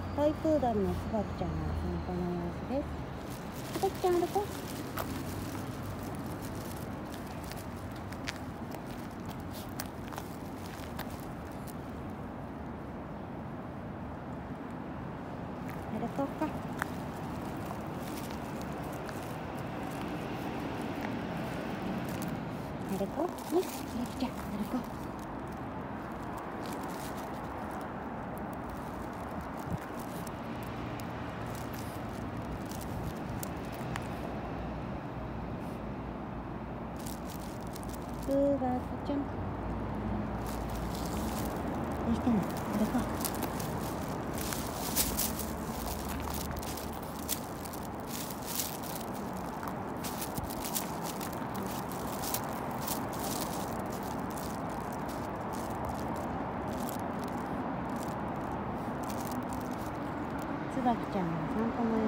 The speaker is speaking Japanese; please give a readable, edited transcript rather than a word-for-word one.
トイプードルのつばきちゃんのお散歩の様子です。つばきちゃん歩こう。歩こうか。歩こう。よし、つばきちゃん歩こう。つばきちゃん。どうしたの？歩こう。つばきちゃんのお散歩の